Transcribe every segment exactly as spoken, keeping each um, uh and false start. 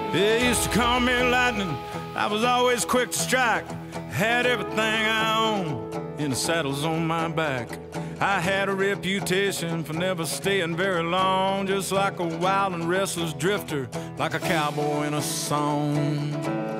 They used to call me lightning. I was always quick to strike. Had everything I owned in the saddles on my back. I had a reputation for never staying very long, just like a wild and restless drifter, like a cowboy in a song.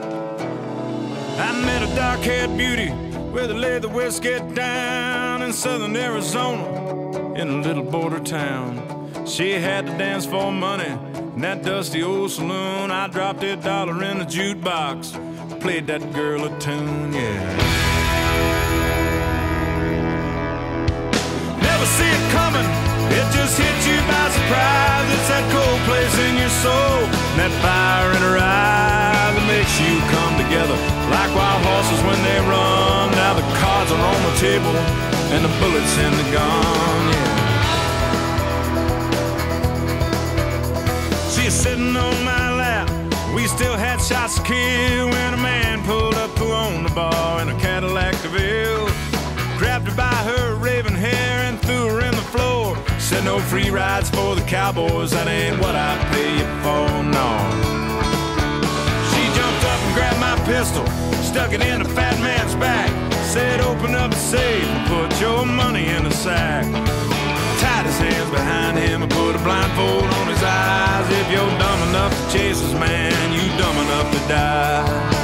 I met a dark-haired beauty where they laid the whiskey down in southern Arizona, in a little border town. She had to dance for money in that dusty old saloon. I dropped a dollar in the jukebox, played that girl a tune, yeah. Never see it coming, it just hits you by surprise. It's that cold place in your soul, that fire in her eye that makes you come together like wild horses when they run. Now the cards are on the table and the bullets in the gun, yeah. She's sitting on my lap, we still had shots to kill when a man pulled up who owned the bar in a Cadillac DeVille. Grabbed her by her raven hair and threw her in the floor. Said no free rides for the cowboys, that ain't what I pay you for, no. She jumped up and grabbed my pistol, stuck it in the fat man's back. Said open up the safe and put your money in the sack. Tied his hands behind him and put a blindfold on his eyes. If you're dumb enough to chase this man, you dumb enough to die.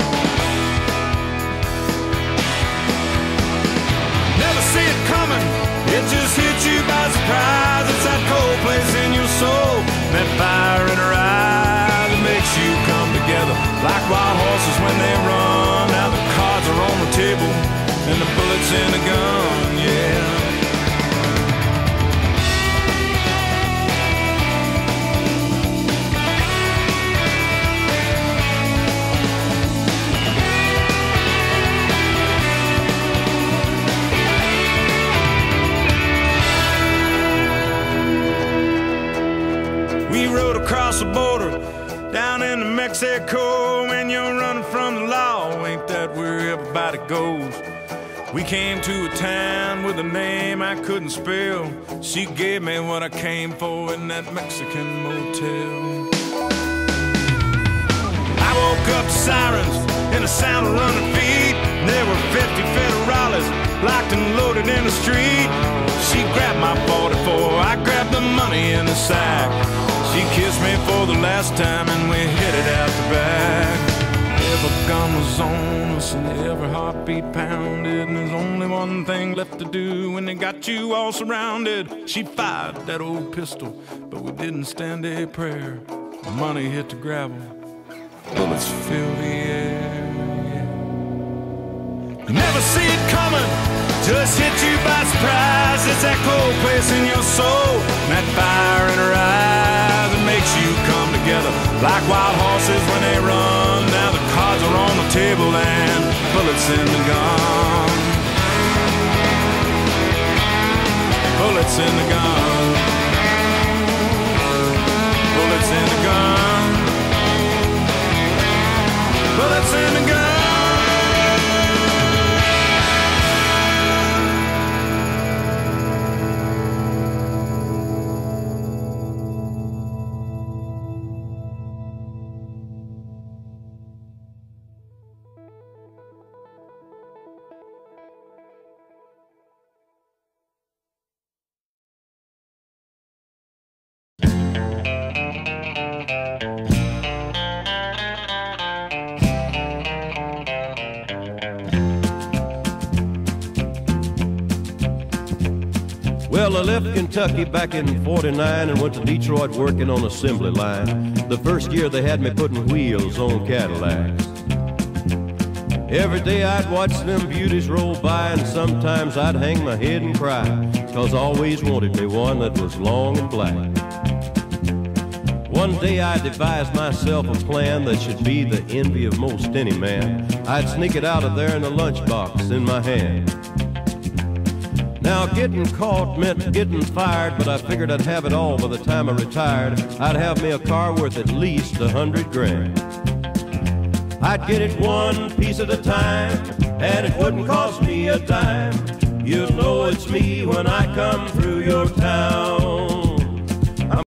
Never see it coming, it just hits you by surprise. It's that cold place in your soul, that fire in her eye that makes you come together like wild horses when they run. Now the cards are on the table and the bullets in the gun, yeah. We rode across the border, down into Mexico. When you're running from the law, ain't that where everybody goes? We came to a town with a name I couldn't spell. She gave me what I came for in that Mexican motel. I woke up to sirens and the sound of running feet. There were fifty federales locked and loaded in the street. She grabbed my forty-four, I grabbed the money in the sack. She kissed me for the last time and we headed out the back. Every gun was on us and every heartbeat pounded, and there's only one thing left to do when they got you all surrounded. She fired that old pistol, but we didn't stand a prayer. Money hit the gravel, bullets filled the air, yeah. You never see it coming, just hit you by surprise. It's that cold place in your soul, that fire in her eyes that makes you come together like wild horses when they run. Now the cards are on the table and bullets in the gun. Bullets in the gun. Bullets in the gun. Bullets in the gun. Well, I left Kentucky back in forty-nine and went to Detroit working on assembly line. The first year they had me putting wheels on Cadillacs. Every day I'd watch them beauties roll by, and sometimes I'd hang my head and cry, 'cause I always wanted me one that was long and black. One day I devised myself a plan that should be the envy of most any man. I'd sneak it out of there in a lunchbox in my hand. Now getting caught meant getting fired, but I figured I'd have it all by the time I retired. I'd have me a car worth at least a hundred grand. I'd get it one piece at a time, and it wouldn't cost me a dime. You'll know it's me when I come through your town.